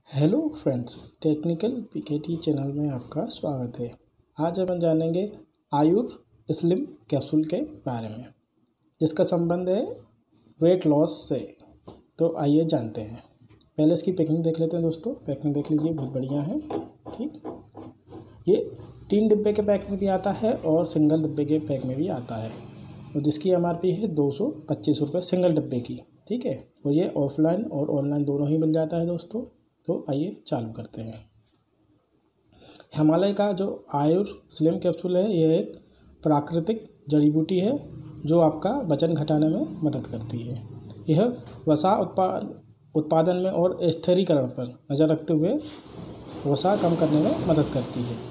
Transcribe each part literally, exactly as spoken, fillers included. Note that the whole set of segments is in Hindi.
Hello friends, technical PKT channel में आपका स्वागत है। आज हम जानेंगे आयुर स्लिम कैप्सूल के बारे में, जिसका संबंध है वेट लॉस से। तो आइए जानते हैं। पहले इसकी पैकिंग देख लेते हैं दोस्तों। पैकिंग देख लीजिए, बहुत बढ़िया है। ठीक, ये तीन डिब्बे के पैक में भी आता है और सिंगल डिब्बे के पैक में भी आता है, और जिसकी एम आर पी है दो सौ पच्चीस रुपये सिंगल डिब्बे की। ठीक है, और ये ऑफलाइन और ऑनलाइन दोनों ही मिल जाता है दोस्तों। तो आइए चालू करते हैं। हिमालय का जो आयुर स्लिम कैप्सूल है, यह एक प्राकृतिक जड़ी बूटी है जो आपका वजन घटाने में मदद करती है। यह वसा उत्पाद उत्पादन में और स्थिरीकरण पर नज़र रखते हुए वसा कम करने में मदद करती है।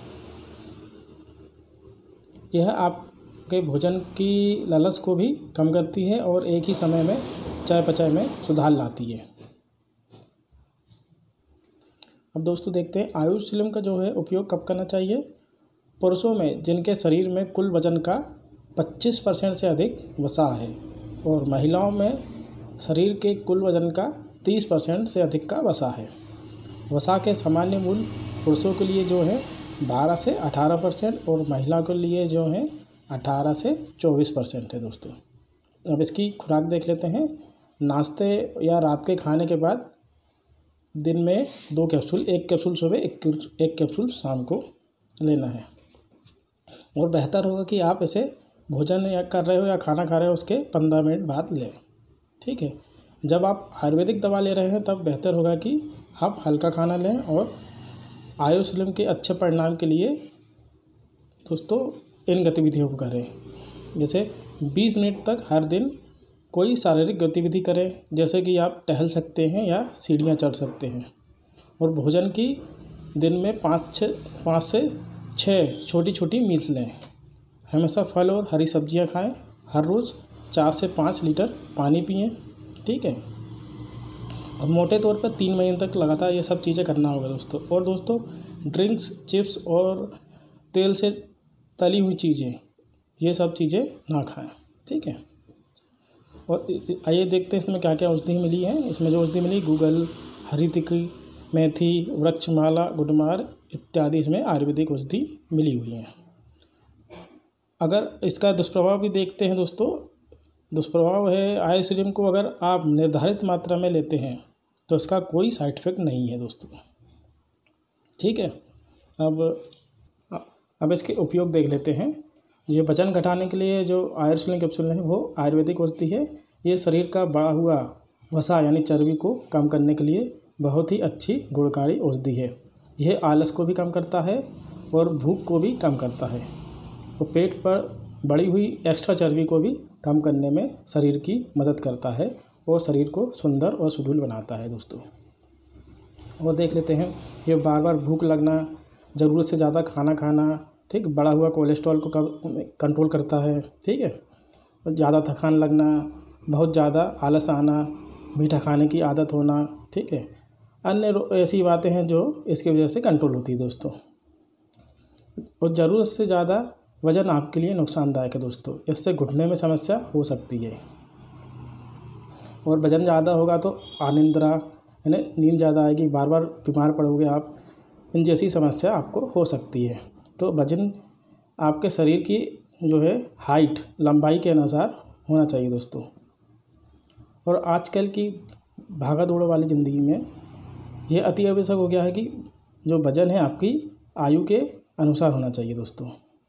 यह आपके भोजन की लालच को भी कम करती है और एक ही समय में चयापचय में सुधार लाती है। अब दोस्तों देखते हैं आयुर स्लिम का जो है उपयोग कब करना चाहिए। पुरुषों में जिनके शरीर में कुल वजन का पच्चीस परसेंट से अधिक वसा है, और महिलाओं में शरीर के कुल वजन का तीस परसेंट से अधिक का वसा है। वसा के सामान्य मूल्य पुरुषों के लिए जो है बारह से अठारह परसेंट और महिला के लिए जो है अठारह से चौबीस परसेंट है दोस्तों। अब इसकी खुराक देख लेते हैं। नाश्ते या रात के खाने के बाद दिन में दो कैप्सूल, एक कैप्सूल सुबह, एक एक कैप्सूल शाम को लेना है। और बेहतर होगा कि आप इसे भोजन या कर रहे हो या खाना खा रहे हो उसके पंद्रह मिनट बाद लें। ठीक है, जब आप आयुर्वेदिक दवा ले रहे हैं तब बेहतर होगा कि आप हल्का खाना लें। और आयुर स्लिम के अच्छे परिणाम के लिए दोस्तों इन गतिविधियों को करें, जैसे बीस मिनट तक हर दिन कोई शारीरिक गतिविधि करें, जैसे कि आप टहल सकते हैं या सीढ़ियाँ चढ़ सकते हैं। और भोजन की दिन में पाँच छः पाँच से छः छोटी छोटी मील्स लें। हमेशा फल और हरी सब्जियां खाएं। हर रोज़ चार से पाँच लीटर पानी पिएं। ठीक है, और मोटे तौर पर तीन महीने तक लगातार ये सब चीज़ें करना होगा दोस्तों। और दोस्तों ड्रिंक्स, चिप्स और तेल से तली हुई चीज़ें, ये सब चीज़ें ना खाएँ। ठीक है, और आइए देखते हैं इसमें क्या क्या औषधि मिली है। इसमें जो औषधि मिली, गूगल, हरी तिकी, मेथी, वृक्षमाला, गुडमार इत्यादि इसमें आयुर्वेदिक औषधि मिली हुई हैं। अगर इसका दुष्प्रभाव भी देखते हैं दोस्तों। दुष्प्रभाव है आयुर स्लिम को अगर आप निर्धारित मात्रा में लेते हैं तो इसका कोई साइड इफेक्ट नहीं है दोस्तों। ठीक है, अब अब इसके उपयोग देख लेते हैं। ये वजन घटाने के लिए जो आयुर स्लिम कैप्सूल है वो आयुर्वेदिक औषधि है। ये शरीर का बढ़ा हुआ वसा यानी चर्बी को कम करने के लिए बहुत ही अच्छी गुणकारी औषधि है। यह आलस को भी कम करता है और भूख को भी कम करता है, और पेट पर बढ़ी हुई एक्स्ट्रा चर्बी को भी कम करने में शरीर की मदद करता है और शरीर को सुंदर और सुडौल बनाता है दोस्तों। और देख लेते हैं, ये बार बार भूख लगना, ज़रूरत से ज़्यादा खाना खाना, ठीक, बढ़ा हुआ कोलेस्ट्रॉल को कंट्रोल करता है। ठीक है, और ज़्यादा थकान लगना, बहुत ज़्यादा आलस आना, मीठा खाने की आदत होना, ठीक है, अन्य ऐसी बातें हैं जो इसकी वजह से कंट्रोल होती है दोस्तों। और ज़रूरत से ज़्यादा वज़न आपके लिए नुकसानदायक है दोस्तों। इससे घुटने में समस्या हो सकती है, और वज़न ज़्यादा होगा तो अनिद्रा यानी नींद ज़्यादा आएगी, बार बार बीमार पड़ोगे आप, इन जैसी समस्या आपको हो सकती है। तो वज़न आपके शरीर की जो है हाइट, लंबाई के अनुसार होना चाहिए दोस्तों। और आजकल की भागा दौड़ वाली ज़िंदगी में यह अति आवश्यक हो गया है कि जो वज़न है आपकी आयु के अनुसार होना चाहिए दोस्तों।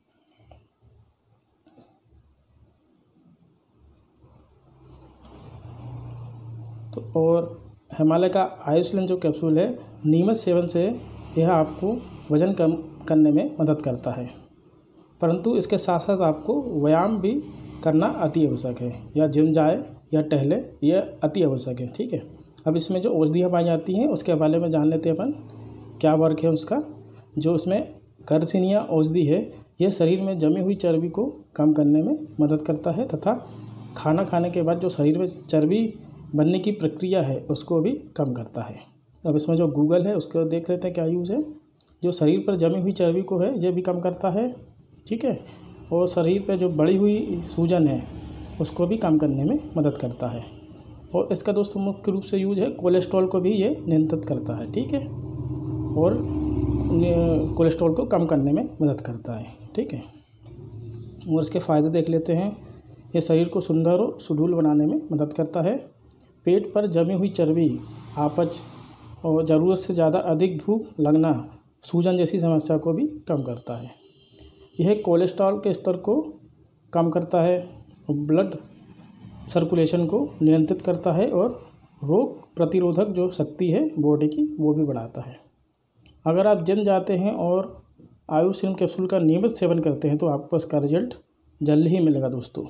तो और हिमालय का आयुर स्लिम जो कैप्सूल है, नियमित सेवन से यह आपको वज़न कम करने में मदद करता है, परंतु इसके साथ साथ आपको व्यायाम भी करना अति आवश्यक है, या जिम जाए या टहले, यह अति आवश्यक है। ठीक है, अब इसमें जो औषधियाँ पाई जाती हैं उसके बारे में जान लेते हैं अपन, क्या वर्क है उसका। जो इसमें गर्सिनिया औषधि है, यह शरीर में जमी हुई चर्बी को कम करने में मदद करता है, तथा खाना खाने के बाद जो शरीर में चर्बी बनने की प्रक्रिया है उसको भी कम करता है। अब इसमें जो गूगल है उसको देख लेते हैं क्या यूज़ है। जो शरीर पर जमी हुई चर्बी को है ये भी कम करता है। ठीक है, और शरीर पर जो बढ़ी हुई सूजन है उसको भी कम करने में मदद करता है। और इसका दोस्तों मुख्य रूप से यूज है कोलेस्ट्रॉल को भी ये नियंत्रित करता है, ठीक है, और कोलेस्ट्रॉल को कम करने में मदद करता है, ठीक है। और इसके फ़ायदे देख लेते हैं। ये शरीर को सुंदर और सुडौल बनाने में मदद करता है। पेट पर जमी हुई चर्बी, अपच और ज़रूरत से ज़्यादा अधिक भूख लगना, सूजन जैसी समस्या को भी कम करता है। यह कोलेस्ट्रॉल के स्तर को कम करता है, ब्लड सर्कुलेशन को नियंत्रित करता है और रोग प्रतिरोधक जो शक्ति है बॉडी की वो भी बढ़ाता है। अगर आप जिम जाते हैं और आयुष सीरम कैप्सूल का नियमित सेवन करते हैं तो आपको इसका रिजल्ट जल्द ही मिलेगा दोस्तों।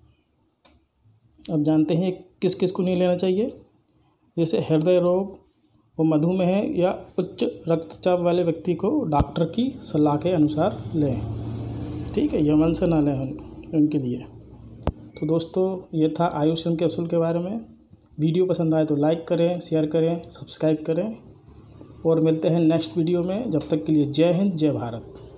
अब जानते हैं किस किस को नहीं लेना चाहिए। जैसे हृदय रोग और मधुमेह या उच्च रक्तचाप वाले व्यक्ति को डॉक्टर की सलाह के अनुसार लें, ठीक है, यमन से ना लें उनके लिए। तो दोस्तों ये था आयुष सीरम कैप्सूल के बारे में। वीडियो पसंद आए तो लाइक करें, शेयर करें, सब्सक्राइब करें और मिलते हैं नेक्स्ट वीडियो में। जब तक के लिए जय हिंद, जय भारत।